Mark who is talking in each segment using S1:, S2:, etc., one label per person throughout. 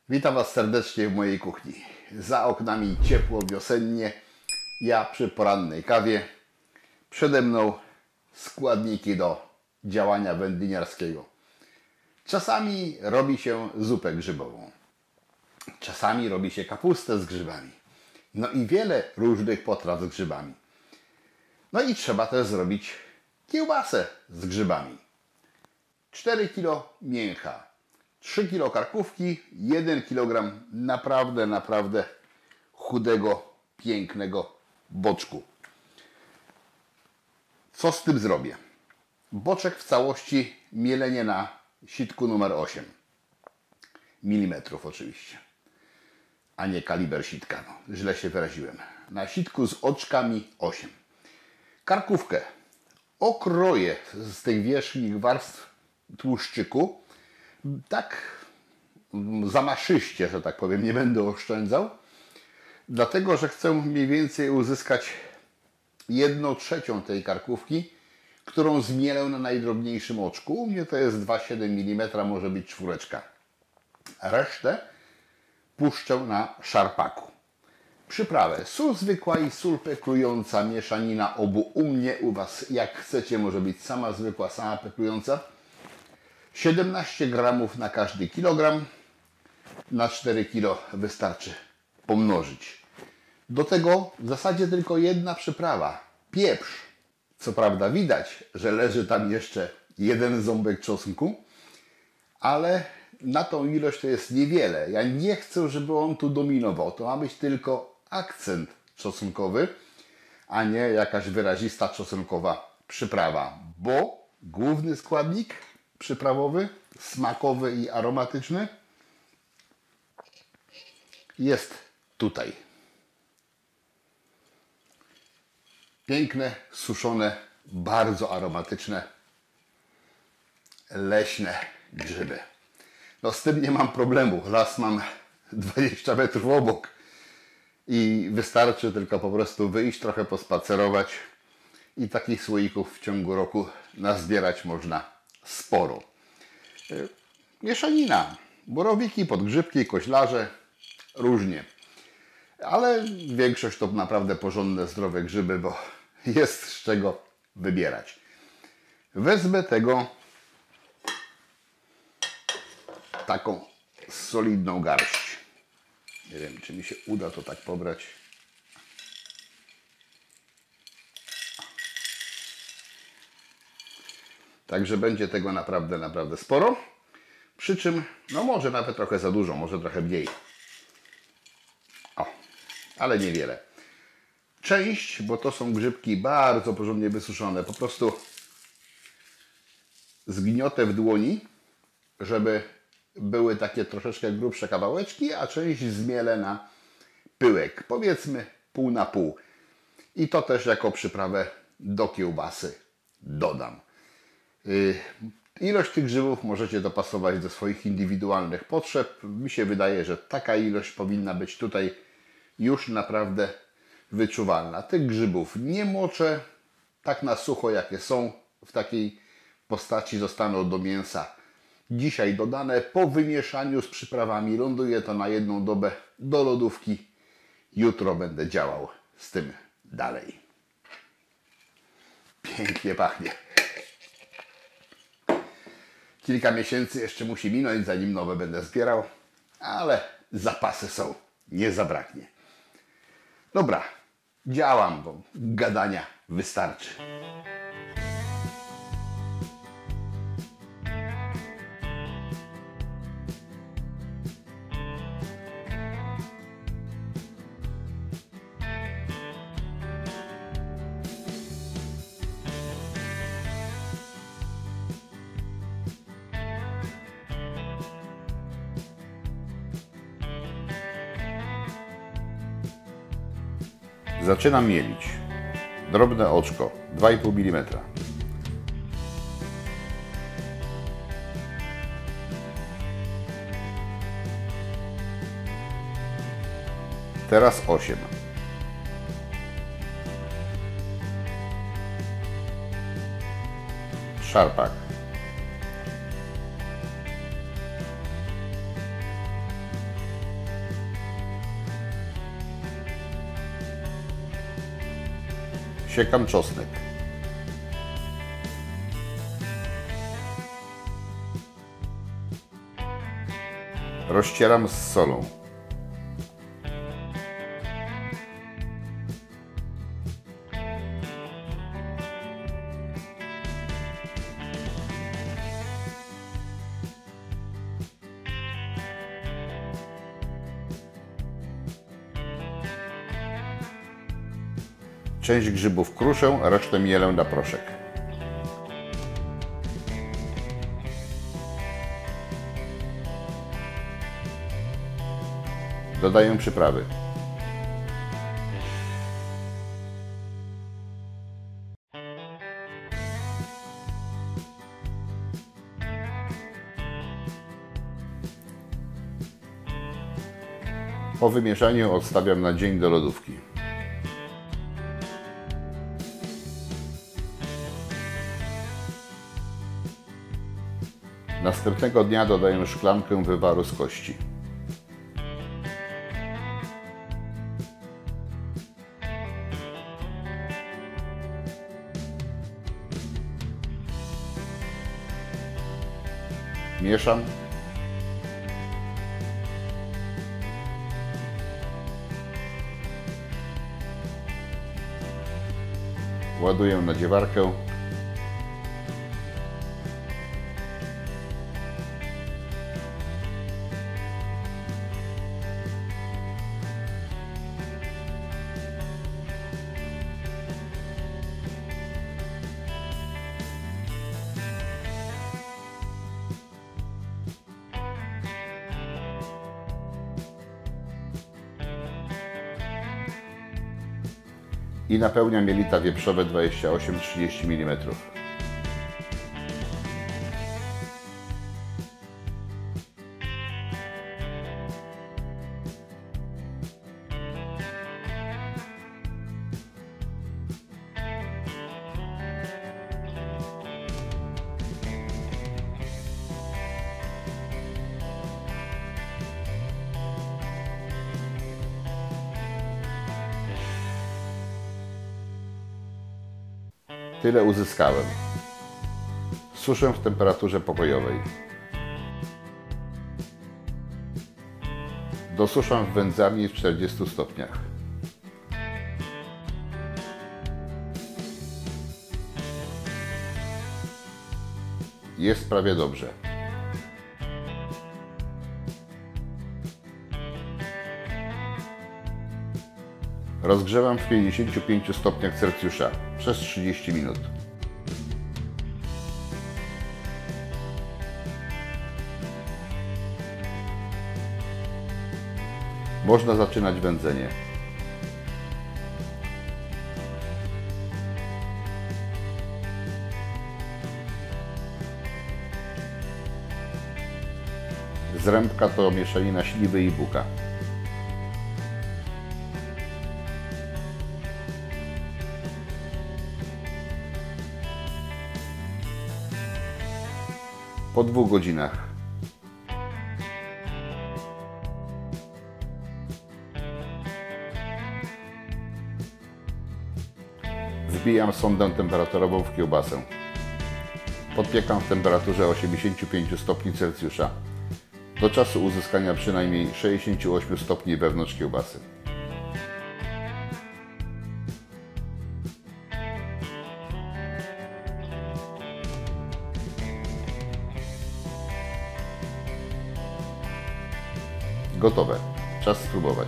S1: Witam Was serdecznie w mojej kuchni. Za oknami ciepło wiosennie, ja przy porannej kawie. Przede mną składniki do działania wędliniarskiego. Czasami robi się zupę grzybową. Czasami robi się kapustę z grzybami. No i wiele różnych potraw z grzybami. No i trzeba też zrobić kiełbasę z grzybami. 4 kg mięcha, 3 kg karkówki, 1 kg naprawdę chudego, pięknego boczku. Co z tym zrobię? Boczek w całości mielenie na sitku numer 8 mm oczywiście, a nie kaliber sitka, no, źle się wyraziłem. Na sitku z oczkami 8. Karkówkę okroję z tych wierzchnich warstw tłuszczyku, tak zamaszyście, że tak powiem, nie będę oszczędzał, dlatego że chcę mniej więcej uzyskać 1/3 tej karkówki, którą zmielę na najdrobniejszym oczku. U mnie to jest 2,7 mm, może być 4. Resztę puszczę na szarpaku. Przyprawę: sól zwykła i sól peklująca, mieszanina obu. U mnie, u Was, jak chcecie, może być sama zwykła, sama peklująca. 17 gramów na każdy kilogram. Na 4 kg wystarczy pomnożyć. Do tego w zasadzie tylko jedna przyprawa. Pieprz. Co prawda widać, że leży tam jeszcze jeden ząbek czosnku, ale na tą ilość to jest niewiele. Ja nie chcę, żeby on tu dominował. To ma być tylko akcent czosnkowy, a nie jakaś wyrazista czosnkowa przyprawa. Bo główny składnik przyprawowy, smakowy i aromatyczny jest tutaj. Piękne, suszone, bardzo aromatyczne, leśne grzyby. No z tym nie mam problemu. Las mam 20 metrów obok i wystarczy tylko po prostu wyjść, trochę pospacerować i takich słoików w ciągu roku nazbierać można sporo. Mieszanina. Borowiki, podgrzybki, koźlarze, różnie. Ale większość to naprawdę porządne, zdrowe grzyby, bo jest z czego wybierać. Wezmę tego taką solidną garść. Nie wiem, czy mi się uda to tak pobrać. Także będzie tego naprawdę sporo. Przy czym, no może nawet trochę za dużo, może trochę mniej. O, ale niewiele. Część, bo to są grzybki bardzo porządnie wysuszone, po prostu zgniotę w dłoni, żeby były takie troszeczkę grubsze kawałeczki, a część zmielę na pyłek. Powiedzmy pół na pół. I to też jako przyprawę do kiełbasy dodam. Ilość tych grzybów możecie dopasować do swoich indywidualnych potrzeb. Mi się wydaje, że taka ilość powinna być tutaj już naprawdę wyczuwalna. Tych grzybów nie moczę, tak na sucho jakie są, w takiej postaci zostaną do mięsa dzisiaj dodane. Po wymieszaniu z przyprawami ląduje to na 1 dobę do lodówki. Jutro będę działał z tym dalej. Pięknie pachnie. Kilka miesięcy jeszcze musi minąć, zanim nowe będę zbierał, ale zapasy są, nie zabraknie. Dobra, działam, bo gadania wystarczy. Zaczynam mielić. Drobne oczko, 2,5 mm. Teraz 8. Szarpak. Siekam czosnek. Rozcieram z solą. Część grzybów kruszę, a resztę mielę na proszek. Dodaję przyprawy. Po wymieszaniu odstawiam na dzień do lodówki. Następnego dnia dodaję szklankę wywaru z kości. Mieszam. Ładuję na dziewarkę. I napełniam jelita wieprzowe 28-30 mm. Tyle uzyskałem. Suszę w temperaturze pokojowej. Dosuszam w wędzarni w 40 stopniach. Jest prawie dobrze. Rozgrzewam w 55 stopniach Celsjusza przez 30 minut. Można zaczynać wędzenie. Zrębka to mieszanina śliwy i buka. Po 2 godzinach wbijam sondę temperaturową w kiełbasę. Podpiekam w temperaturze 85 stopni Celsjusza do czasu uzyskania przynajmniej 68 stopni wewnątrz kiełbasy. Gotowe. Czas spróbować.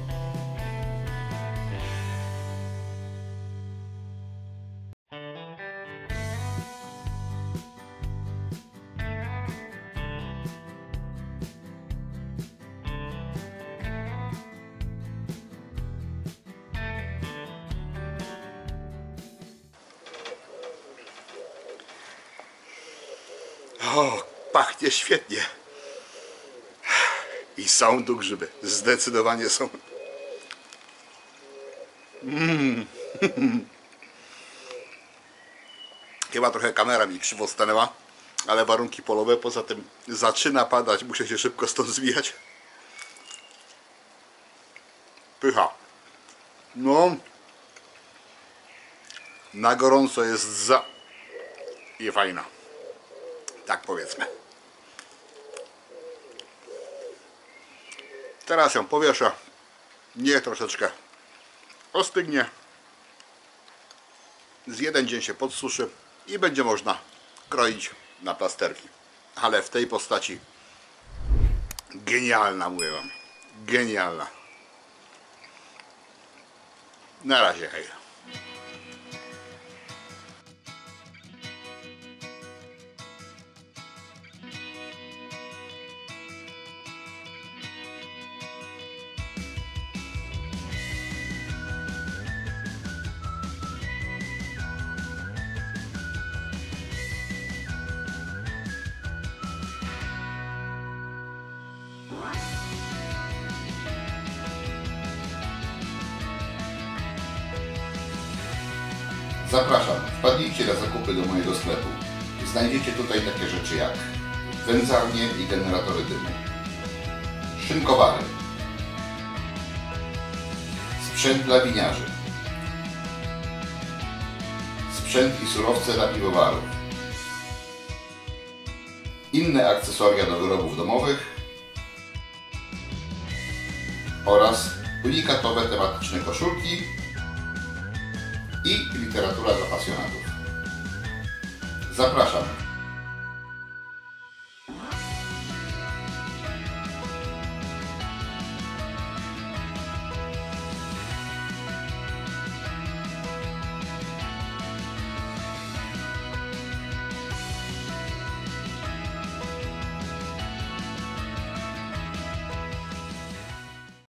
S2: O, pachnie świetnie. I są tu grzyby. Zdecydowanie są. Chyba trochę kamera mi krzywo stanęła, ale warunki polowe, poza tym zaczyna padać, muszę się szybko stąd zwijać. Pycha. No, na gorąco jest i fajna. Tak powiedzmy. Teraz ją powieszę. Niech troszeczkę ostygnie. Z jeden dzień się podsuszy i będzie można kroić na plasterki. Ale w tej postaci genialna, mówię wam. Genialna. Na razie, hej.
S1: Zapraszam, wpadnijcie na zakupy do mojego sklepu. Znajdziecie tutaj takie rzeczy jak wędzarnie i generatory dymu, szynkowary, sprzęt dla winiarzy, sprzęt i surowce dla piwowarów, inne akcesoria do wyrobów domowych oraz unikatowe tematyczne koszulki i literatura dla pasjonatów. Zapraszam.